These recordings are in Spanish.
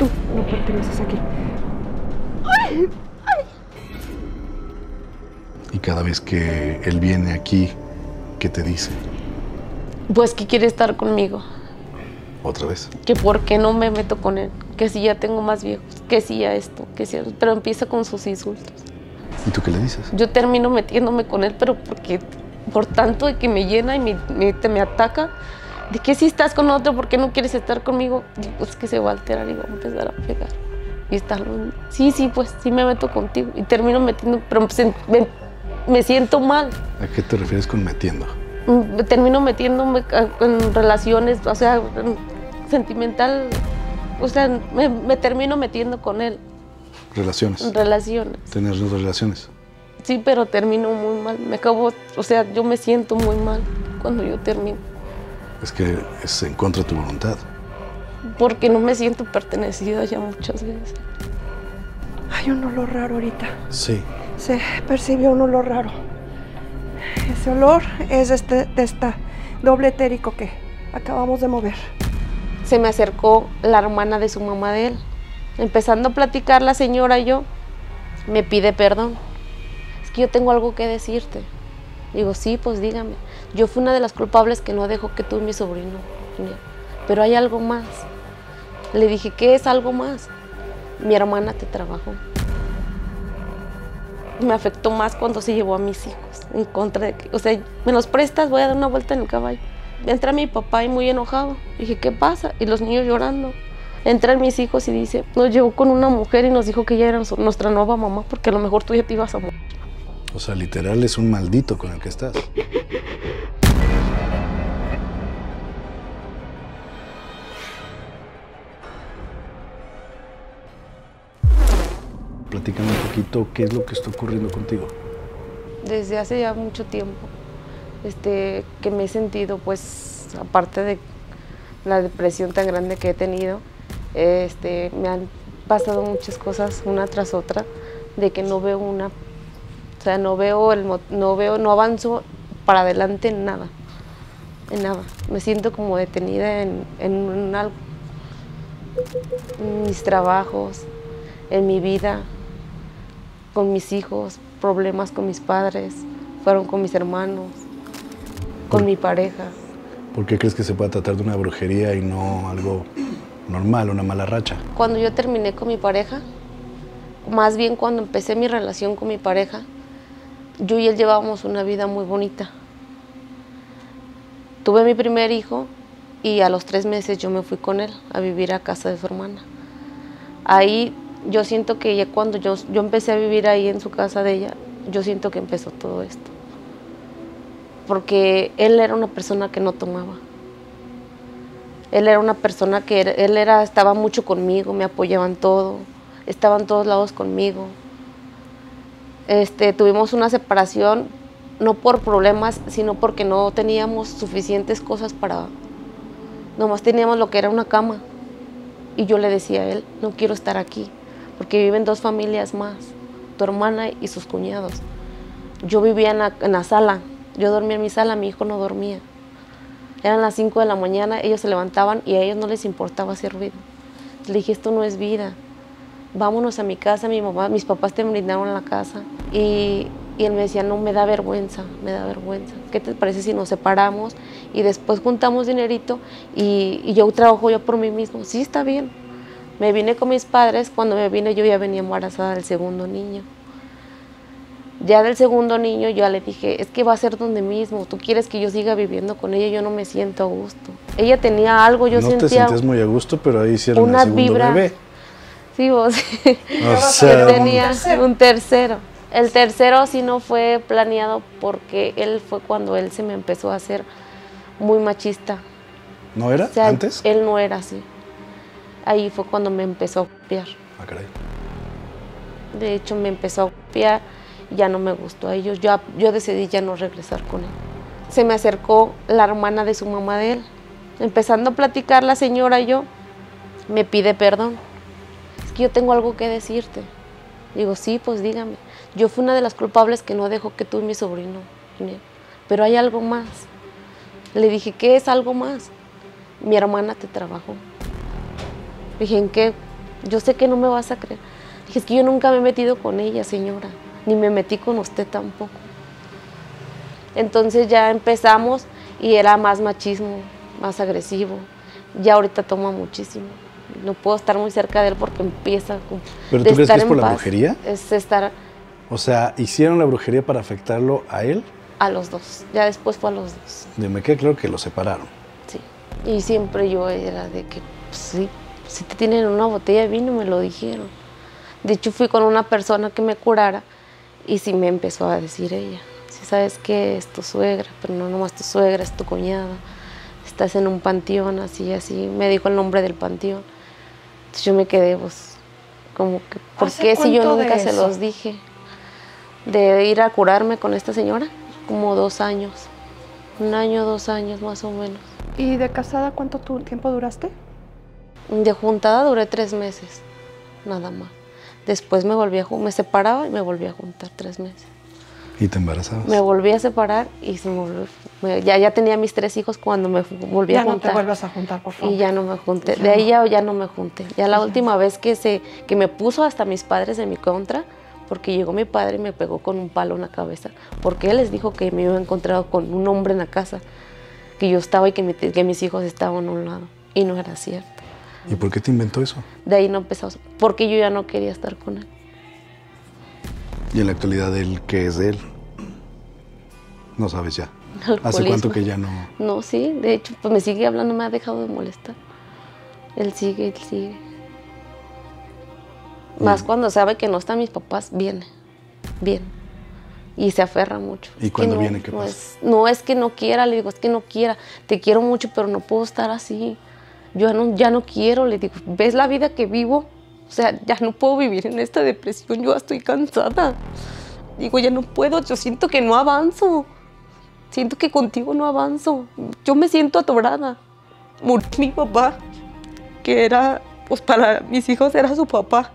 Tú no perteneces aquí. ¡Ay! ¡Ay! Y cada vez que él viene aquí, ¿qué te dice? Pues que quiere estar conmigo. ¿Otra vez? Que por qué no me meto con él. Que si ya tengo más viejos. Que si ya esto. Que si... Pero empieza con sus insultos. ¿Y tú qué le dices? Yo termino metiéndome con él, pero porque... Por tanto de que me llena y me ataca. De que si estás con otro, ¿por qué no quieres estar conmigo? Digo, pues que se va a alterar y va a empezar a pegar. Y está... Sí, pues sí me meto contigo. Y termino metiendo, pero me siento mal. ¿A qué te refieres con metiendo? Termino metiéndome en relaciones, o sea, sentimental, o sea, me termino metiendo con él. ¿Relaciones? En relaciones. ¿Tener dos relaciones? Sí, pero termino muy mal. Me acabo, o sea, yo me siento muy mal cuando yo termino. Es que es en contra de tu voluntad. Porque no me siento pertenecida ya muchas veces. Hay un olor raro ahorita. Sí. Se percibió un olor raro. Ese olor es de esta doble etérico que acabamos de mover. Se me acercó la hermana de su mamá de él. Empezando a platicar la señora y yo, me pide perdón. Es que yo tengo algo que decirte. Digo, sí, pues dígame. Yo fui una de las culpables que no dejó que tú y mi sobrino. Pero hay algo más. Le dije, ¿qué es algo más? Mi hermana te trabajó. Me afectó más cuando se llevó a mis hijos. En contra de que, o sea, me los prestas, voy a dar una vuelta en el caballo. Entra mi papá y muy enojado. Dije, ¿qué pasa? Y los niños llorando. Entran mis hijos y dice, nos llevó con una mujer y nos dijo que ella era nuestra nueva mamá porque a lo mejor tú ya te ibas a morir. O sea, literal es un maldito con el que estás. Platícame un poquito qué es lo que está ocurriendo contigo. Desde hace ya mucho tiempo, que me he sentido, pues, aparte de la depresión tan grande que he tenido, me han pasado muchas cosas una tras otra, de que no veo una, o sea, no avanzo para adelante en nada, Me siento como detenida en algo, en mis trabajos, en mi vida, con mis hijos, problemas con mis padres, fueron con mis hermanos, con mi pareja. ¿Por qué crees que se puede tratar de una brujería y no algo normal, una mala racha? Cuando yo terminé con mi pareja, más bien cuando empecé mi relación con mi pareja, yo y él llevábamos una vida muy bonita. Tuve mi primer hijo y a los 3 meses yo me fui con él a vivir a casa de su hermana. Ahí yo siento que ya cuando yo empecé a vivir ahí en su casa de ella, yo siento que empezó todo esto. Porque él era una persona que no tomaba. Él era una persona que estaba mucho conmigo, me apoyaba en todo, estaba en todos lados conmigo. Tuvimos una separación, no por problemas, sino porque no teníamos suficientes cosas para... Nomás teníamos lo que era una cama. Y yo le decía a él, no quiero estar aquí, porque viven 2 familias más, tu hermana y sus cuñados. Yo vivía en la sala, yo dormía en mi sala, mi hijo no dormía. Eran las 5 de la mañana, ellos se levantaban y a ellos no les importaba hacer ruido. Le dije, esto no es vida, vámonos a mi casa, mis papás te brindaron la casa. Y él me decía, no, me da vergüenza. ¿Qué te parece si nos separamos y después juntamos dinerito y yo trabajo yo por mí mismo? Sí, está bien. Me vine con mis padres, cuando me vine yo ya venía embarazada del segundo niño. Ya del segundo niño yo ya le dije, es que va a ser donde mismo, tú quieres que yo siga viviendo con ella, yo no me siento a gusto. Ella tenía algo, yo sentía... No te sentías muy a gusto, pero ahí hicieron una el segundo vibra. bebé. Sí, vos. O sea, tenía un tercero. El tercero sí no fue planeado porque él fue cuando él se me empezó a hacer muy machista. ¿No era? O sea, ¿Antes? Él no era así. Ahí fue cuando me empezó a copiar. Ah, caray. De hecho, me empezó a copiar y ya no me gustó a ellos. Yo decidí ya no regresar con él. Se me acercó la hermana de su mamá de él. Empezando a platicar la señora y yo, me pide perdón. Es que yo tengo algo que decirte. Digo, sí, pues dígame. Yo fui una de las culpables que no dejó que tú y mi sobrino vinieran. Pero hay algo más. Le dije, ¿qué es algo más? Mi hermana te trabajó. Dije, ¿en qué? yo sé que no me vas a creer. Dije, es que yo nunca me he metido con ella, señora, ni me metí con usted tampoco. Entonces ya empezamos y era más machismo, más agresivo. Ya ahorita toma muchísimo. No puedo estar muy cerca de él porque empieza ¿Pero tú crees que es por la brujería? Es estar... O sea, ¿hicieron la brujería para afectarlo a él? A los dos. Ya después fue a los dos. Me queda claro que lo separaron. Sí. Y siempre yo era de que, pues, sí, si te tienen una botella de vino, me lo dijeron. De hecho, fui con una persona que me curara y sí me empezó a decir ella, si sabes que es tu suegra, pero no nomás tu suegra, es tu cuñada. Estás en un panteón, así, así. Me dijo el nombre del panteón. Entonces yo me quedé, pues, como que, ¿por qué si yo nunca se los dije? De ir a curarme con esta señora, como 2 años. 1 año, 2 años más o menos. ¿Y de casada cuánto tiempo duraste? De juntada duré 3 meses, nada más. Después me separaba y me volví a juntar 3 meses. ¿Y te embarazabas? Me volví a separar y ya tenía mis 3 hijos cuando me volví a juntar. Ya no te vuelvas a juntar, por favor. Y ya no me junté. De ahí ya no me junté. Ya la última vez que me puso hasta mis padres en mi contra, porque llegó mi padre y me pegó con un palo en la cabeza, porque él les dijo que me iba encontrado con un hombre en la casa, que yo estaba y que mis hijos estaban a un lado. Y no era cierto. ¿Y por qué te inventó eso? De ahí no empezamos, porque yo ya no quería estar con él. ¿Y en la actualidad él qué es de él? No sabes ya. Alcoholismo. ¿Hace cuánto que ya no? No, sí, de hecho, pues me sigue hablando, me ha dejado de molestar. Él sigue. Más cuando sabe que no están mis papás, viene. Y se aferra mucho. ¿Y cuando viene qué pasa? No es que no quiera, le digo, es que no quiera. Te quiero mucho, pero no puedo estar así. Yo ya no quiero, le digo, ¿ves la vida que vivo? O sea, ya no puedo vivir en esta depresión, yo ya estoy cansada. Digo, ya no puedo, yo siento que no avanzo. Siento que contigo no avanzo. Yo me siento atorada. Murió mi papá, que era, pues para mis hijos era su papá.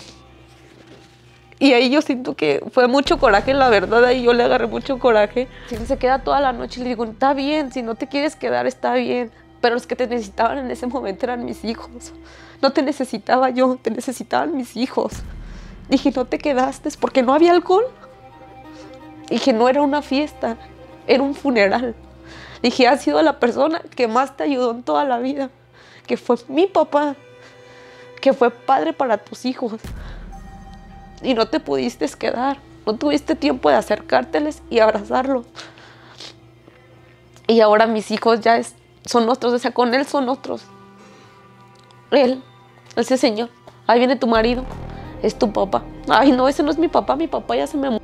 Y ahí yo siento que fue mucho coraje, la verdad, ahí yo le agarré mucho coraje. Se queda toda la noche y le digo, está bien, si no te quieres quedar, está bien. Pero los que te necesitaban en ese momento eran mis hijos. No te necesitaba yo, te necesitaban mis hijos. Dije, no te quedaste porque no había alcohol. Dije, no era una fiesta, era un funeral. Dije, has sido la persona que más te ayudó en toda la vida, que fue mi papá, que fue padre para tus hijos. Y no te pudiste quedar, no tuviste tiempo de acercárteles y abrazarlos. Y ahora mis hijos ya son nuestros, o sea, con él son otros. Ese señor, ahí viene tu marido, es tu papá. Ay, no, ese no es mi papá ya se me murió.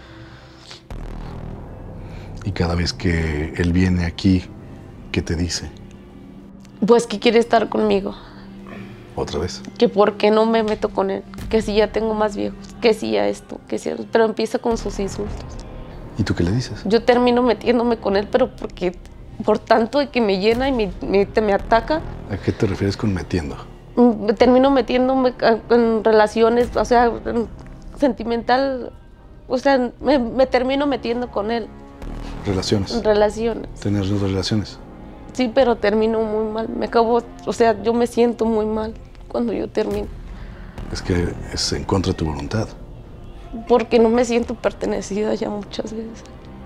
Y cada vez que él viene aquí, ¿qué te dice? Pues que quiere estar conmigo. ¿Otra vez? Que por qué no me meto con él, que si ya tengo más viejos, que si ya esto, que si... Pero empieza con sus insultos. ¿Y tú qué le dices? Yo termino metiéndome con él, pero por tanto de que me llena y me ataca. ¿A qué te refieres con metiendo? Termino metiéndome en relaciones, o sea, sentimental, o sea, me termino metiendo con él. ¿Relaciones? En relaciones. ¿Tener relaciones? Sí, pero termino muy mal. O sea, yo me siento muy mal cuando yo termino. Es que es en contra de tu voluntad. Porque no me siento pertenecida ya muchas veces.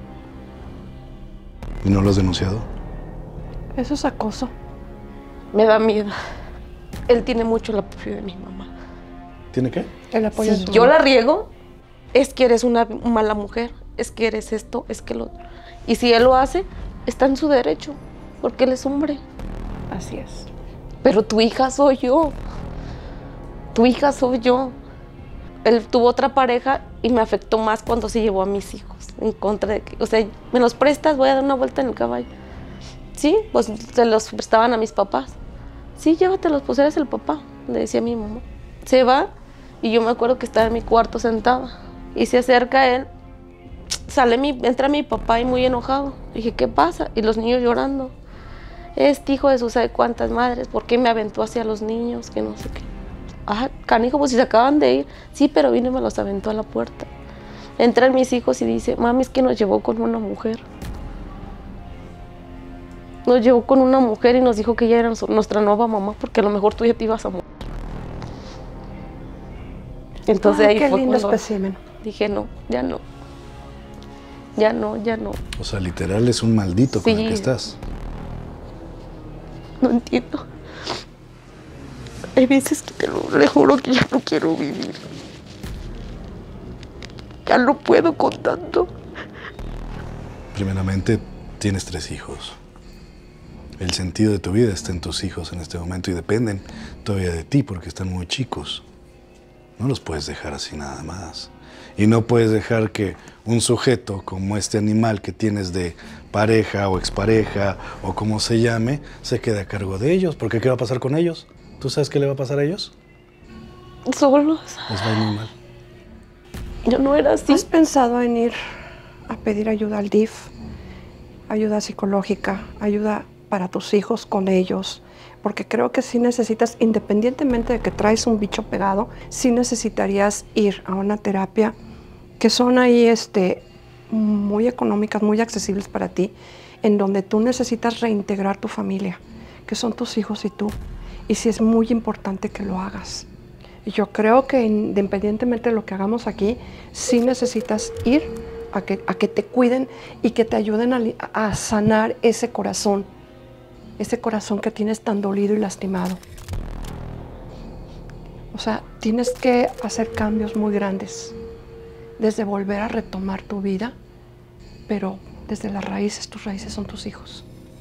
¿Y no lo has denunciado? Eso es acoso. Me da miedo. Él tiene mucho el apoyo de mi mamá. ¿Tiene qué? El apoyo Si yo la riego, es que eres una mala mujer, es que eres esto, es que lo otro. Y si él lo hace, está en su derecho, porque él es hombre. Así es. Pero tu hija soy yo. Tu hija soy yo. Él tuvo otra pareja y me afectó más cuando se llevó a mis hijos. En contra de que, o sea, me los prestas, voy a dar una vuelta en el caballo. Sí, pues se los prestaban a mis papás. Sí, llévatelos, pues eres el papá, le decía a mi mamá. Se va y yo me acuerdo que estaba en mi cuarto sentada. Y se acerca él, entra mi papá y muy enojado. Dije, ¿qué pasa? Y los niños llorando. Este hijo de sus sabe cuántas madres, ¿por qué me aventó hacia los niños? Que no sé qué. Ah, canijo, pues si se acaban de ir. Sí, pero vino y me los aventó a la puerta. Entran mis hijos y dice, mami, es que nos llevó con una mujer. Nos llevó con una mujer y nos dijo que ella era nuestra nueva mamá, porque a lo mejor tú ya te ibas a morir. Entonces ahí qué fue lindo cuando espécimen. dije, no, ya no. Ya no, ya no. O sea, literal es un maldito con el Sí. que estás. No entiendo. Hay veces que le juro que ya no quiero vivir. Ya no puedo con tanto. Primeramente, tienes 3 hijos. El sentido de tu vida está en tus hijos en este momento y dependen todavía de ti porque están muy chicos. No los puedes dejar así nada más. Y no puedes dejar que un sujeto como este animal que tienes de pareja o expareja o como se llame, se quede a cargo de ellos. Porque ¿qué va a pasar con ellos? ¿Tú sabes qué le va a pasar a ellos? Solos. Les va a ir muy mal. Yo no era así. ¿Has pensado en ir a pedir ayuda al DIF? Ayuda psicológica, ayuda para tus hijos con ellos. Porque creo que sí necesitas, independientemente de que traes un bicho pegado, sí necesitarías ir a una terapia que son ahí muy económicas, muy accesibles para ti, en donde tú necesitas reintegrar tu familia, que son tus hijos y tú. Y sí es muy importante que lo hagas. Y yo creo que independientemente de lo que hagamos aquí, sí necesitas ir a que te cuiden y que te ayuden a sanar ese corazón que tienes tan dolido y lastimado. O sea, tienes que hacer cambios muy grandes, desde volver a retomar tu vida, pero desde las raíces, tus raíces son tus hijos.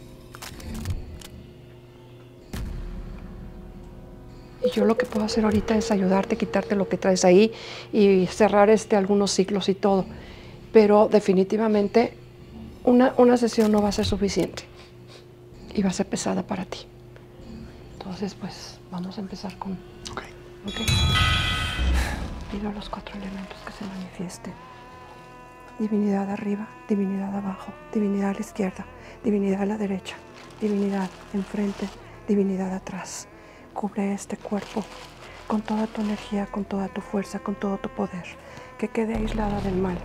Y yo lo que puedo hacer ahorita es ayudarte, quitarte lo que traes ahí y cerrar algunos ciclos y todo. Pero definitivamente una sesión no va a ser suficiente y va a ser pesada para ti. Entonces, pues, vamos a empezar con... Ok. ¿Ok? Pido a los 4 elementos que se manifiesten. Divinidad arriba, divinidad abajo, divinidad a la izquierda, divinidad a la derecha, divinidad enfrente, divinidad atrás. Cubre este cuerpo con toda tu energía, con toda tu fuerza, con todo tu poder. Que quede aislada del mal.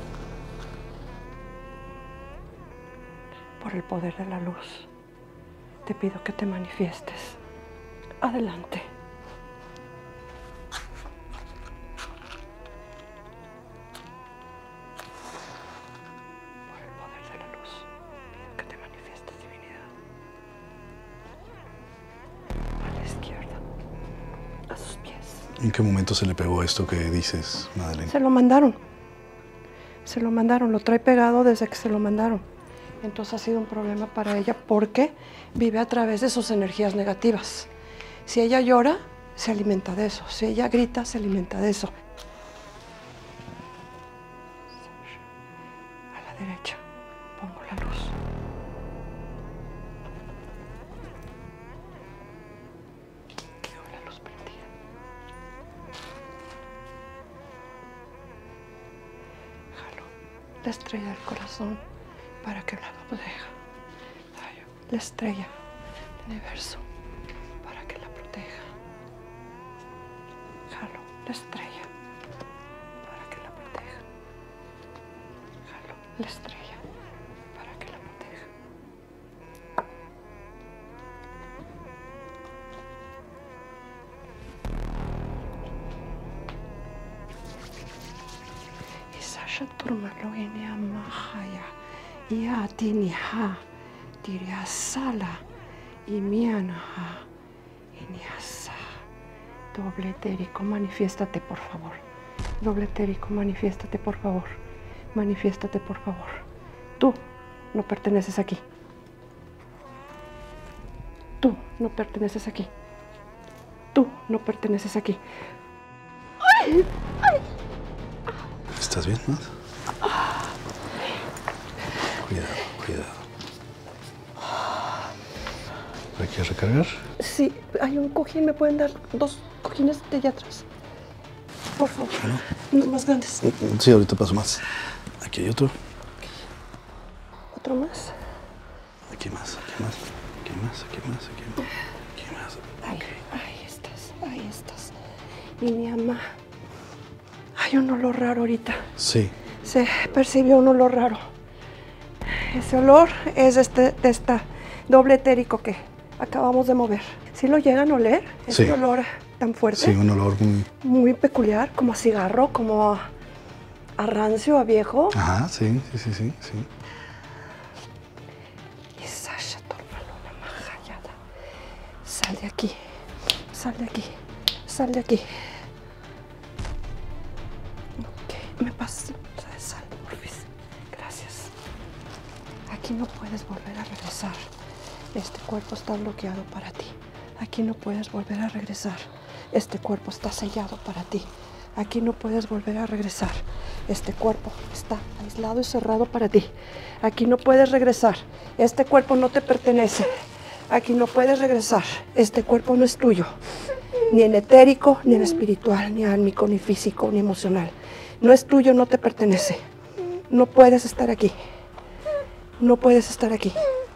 Por el poder de la luz, te pido que te manifiestes. Adelante. Por el poder de la luz, pido que te manifiestes, divinidad. A la izquierda, a sus pies. ¿En qué momento se le pegó esto que dices, Madeleine? Se lo mandaron. Se lo mandaron, lo trae pegado desde que se lo mandaron. Entonces ha sido un problema para ella porque vive a través de sus energías negativas. Si ella llora, se alimenta de eso. Si ella grita, se alimenta de eso. A la derecha pongo la luz. Dejo la luz prendida. Jalo la estrella del corazón para que la proteja. Tallo la estrella del universo para que la proteja. Jalo la estrella para que la proteja. Jalo la estrella para que la proteja. Y Sasha Turmalo Inia Mahaya. Ya tiniha, tiriasala, y mianaha, iniasa. Doble etérico, manifiéstate por favor. Doble etérico, manifiéstate por favor. Manifiéstate por favor. Tú no perteneces aquí. Tú no perteneces aquí. Tú no perteneces aquí. ¡Ay! ¡Ay! ¿Estás bien, Mad? Cuidado, cuidado. ¿Hay que recargar? Sí, hay un cojín. ¿Me pueden dar 2 cojines de allá atrás? Por favor. Bueno. No más grandes. Sí, ahorita paso más. Aquí hay otro. ¿Otro más? Aquí más, aquí más. Aquí más, aquí más, aquí más. Aquí más. Ahí estás, ahí estás. Y mi mamá. Hay un olor raro ahorita. Sí. Se percibió un olor raro. Ese olor es de esta doble etérico que acabamos de mover. ¿Sí lo llegan a oler? Sí. Ese olor tan fuerte. Sí, un olor muy... Muy peculiar, como a cigarro, como a rancio, a viejo. Ajá, sí. Y Sasha Tormalona Majayada. Sal de aquí, sal de aquí, sal de aquí. Ok, me pasas de sal, porfis. Gracias. Aquí no puedes volver a regresar. Este cuerpo está bloqueado para ti. Aquí no puedes volver a regresar. Este cuerpo está sellado para ti. Aquí no puedes volver a regresar. Este cuerpo está aislado y cerrado para ti. Aquí no puedes regresar. Este cuerpo no te pertenece. Aquí no puedes regresar. Este cuerpo no es tuyo. Ni en etérico, ni en espiritual, ni álmico, ni físico, ni emocional. No es tuyo, no te pertenece. No puedes estar aquí. No puedes estar aquí.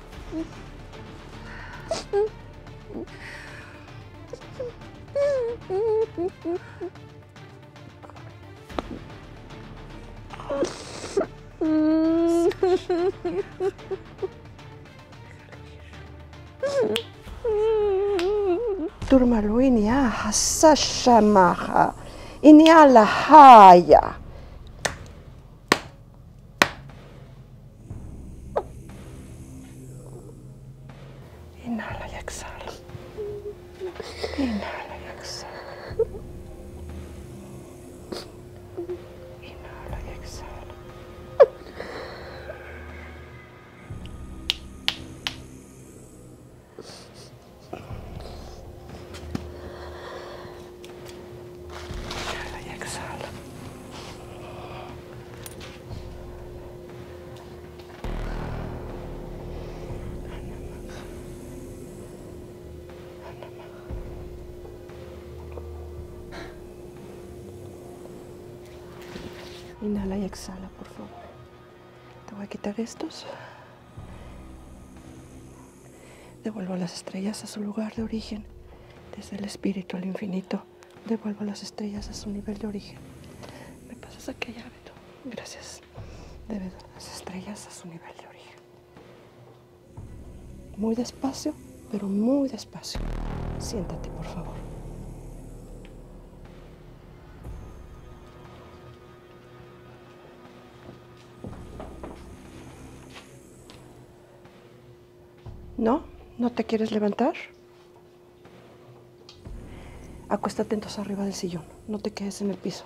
Turmalu iniaha sashamaha iniala haya. Inhala y exhala. Inhala y exhala. Inhala y exhala. Inhala y exhala. Inhala y exhala, por favor. Te voy a quitar estos. Devuelvo a las estrellas a su lugar de origen. Desde el espíritu al infinito. Devuelvo a las estrellas a su nivel de origen. ¿Me pasas aquella, Beto? Gracias. Devuelvo a las estrellas a su nivel de origen. Muy despacio, pero muy despacio. Siéntate, por favor. ¿No? ¿No te quieres levantar? Acuéstate entonces arriba del sillón. No te quedes en el piso.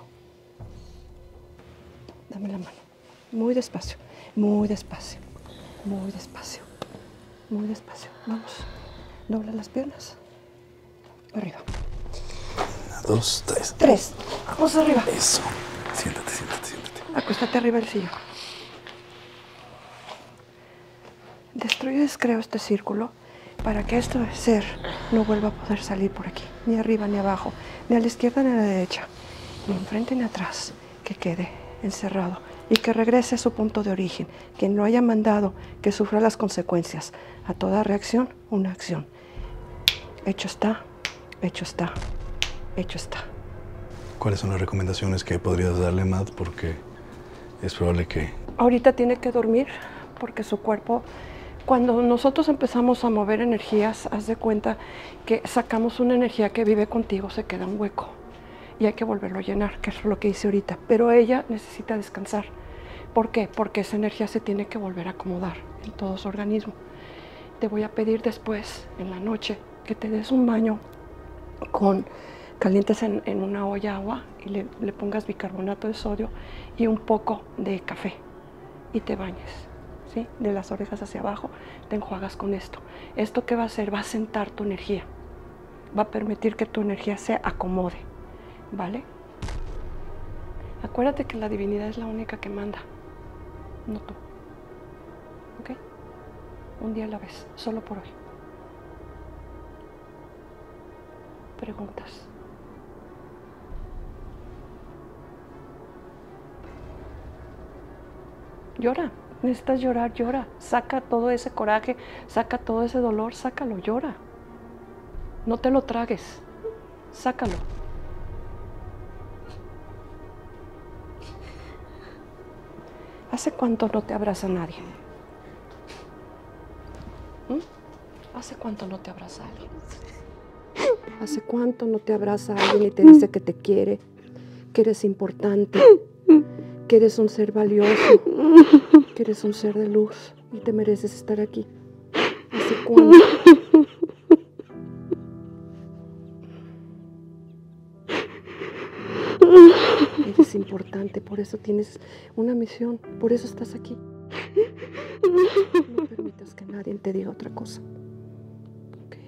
Dame la mano. Muy despacio, muy despacio, muy despacio, muy despacio. Vamos. Dobla las piernas. Arriba. 1, 2, 3. 3. Vamos arriba. Eso. Siéntate. Acuéstate arriba del sillón. Destruyo y descreo este círculo para que este ser no vuelva a poder salir por aquí, ni arriba ni abajo, ni a la izquierda ni a la derecha, ni enfrente ni atrás, que quede encerrado y que regrese a su punto de origen. Quien lo haya mandado, que sufra las consecuencias. A toda reacción, una acción. Hecho está, hecho está, hecho está. ¿Cuáles son las recomendaciones que podrías darle, Matt? Porque es probable que... Ahorita tiene que dormir porque su cuerpo... Cuando nosotros empezamos a mover energías, haz de cuenta que sacamos una energía que vive contigo, se queda un hueco y hay que volverlo a llenar, que es lo que hice ahorita. Pero ella necesita descansar. ¿Por qué? Porque esa energía se tiene que volver a acomodar en todo su organismo. Te voy a pedir después, en la noche, que te des un baño calientes en una olla agua y le pongas bicarbonato de sodio y un poco de café y te bañes. ¿Sí? De las orejas hacia abajo, te enjuagas con esto. ¿Esto qué va a hacer? Va a sentar tu energía. Va a permitir que tu energía se acomode. ¿Vale? Acuérdate que la divinidad es la única que manda, no tú. ¿Ok? Un día a la vez, solo por hoy. Preguntas. Llora. Necesitas llorar, llora. Saca todo ese coraje, saca todo ese dolor, sácalo, llora. No te lo tragues, sácalo. ¿Hace cuánto no te abraza nadie? ¿Hace cuánto no te abraza alguien? ¿Hace cuánto no te abraza alguien y te dice que te quiere, que eres importante, que eres un ser valioso, que eres un ser de luz y te mereces estar aquí? ¿Hace cuánto? Eres importante, por eso tienes una misión, por eso estás aquí. No permitas que nadie te diga otra cosa. ¿Ok?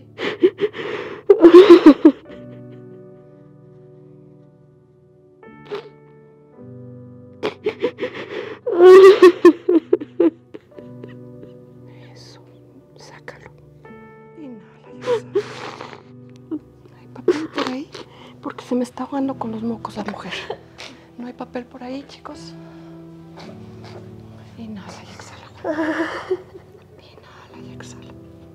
Eso, sácalo. Inhala y exhala. ¿Hay papel por ahí? Porque se me está ahogando con los mocos la mujer. ¿No hay papel por ahí, chicos? Inhala y exhala. Inhala y exhala.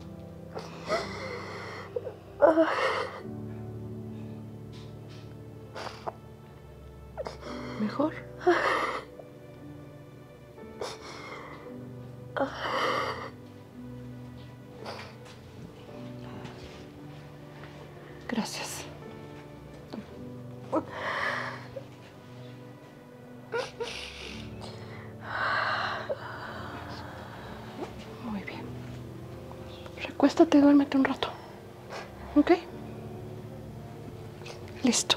¿Mejor? Gracias. Muy bien. Recuéstate y duérmete un rato. ¿Ok? Listo.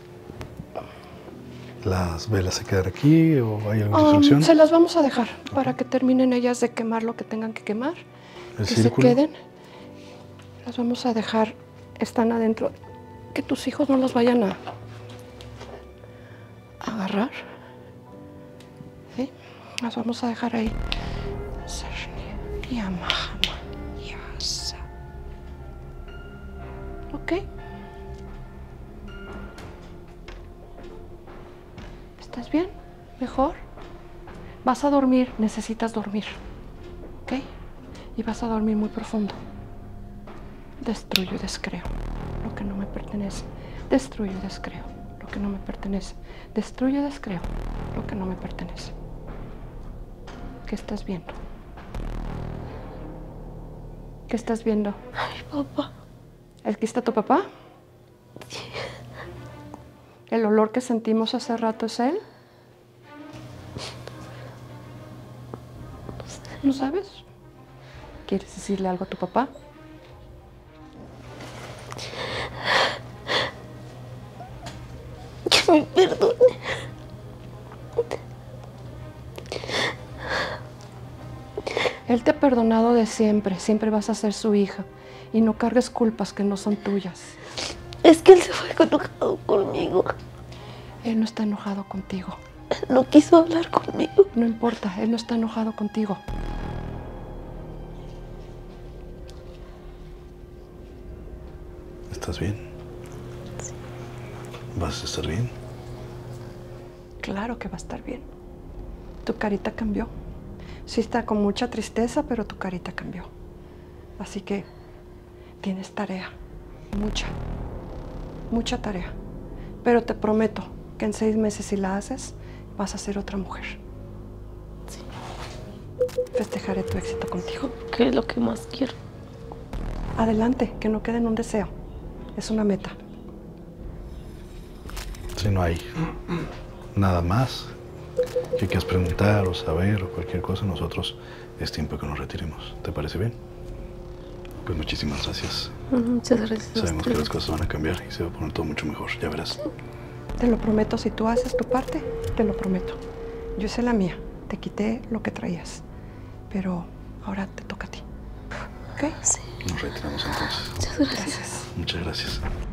¿Las velas se quedan aquí o hay alguna instrucción? Se las vamos a dejar para que terminen ellas de quemar lo que tengan que quemar. ¿El que círculo? se queden. Las vamos a dejar, están adentro. Que tus hijos no los vayan a agarrar. ¿Sí? Las vamos a dejar ahí. ¿Ok? ¿Estás bien? ¿Mejor? Vas a dormir, necesitas dormir. ¿Ok? Y vas a dormir muy profundo. Destruyo y descreo lo que no me pertenece. Destruyo y descreo lo que no me pertenece. Destruyo y descreo lo que no me pertenece. ¿Qué estás viendo? ¿Qué estás viendo? Ay, papá. ¿Aquí está tu papá? ¿El olor que sentimos hace rato es él? ¿No sabes? ¿Quieres decirle algo a tu papá? Que me perdone. Él te ha perdonado de siempre. Siempre vas a ser su hija. Y no cargues culpas que no son tuyas. Es que él se fue enojado conmigo. Él no está enojado contigo. No quiso hablar conmigo. No importa, él no está enojado contigo. ¿Estás bien? Sí. ¿Vas a estar bien? Claro que va a estar bien. Tu carita cambió. Sí está con mucha tristeza, pero tu carita cambió. Así que tienes tarea. Mucha tarea. Pero te prometo que en 6 meses, si la haces, vas a ser otra mujer. Sí. Festejaré tu éxito contigo. ¿Qué es lo que más quiero? Adelante, que no quede en un deseo. Es una meta. Si no hay nada más que quieras preguntar o saber o cualquier cosa, nosotros es tiempo que nos retiremos. ¿Te parece bien? Pues muchísimas gracias. Muchas gracias. Sabemos que las cosas van a cambiar y se va a poner todo mucho mejor, ya verás. Te lo prometo, si tú haces tu parte, te lo prometo. Yo hice la mía, te quité lo que traías, pero ahora te toca a ti. ¿Ok? Sí. Nos retiramos entonces. Muchas gracias. Muchas gracias.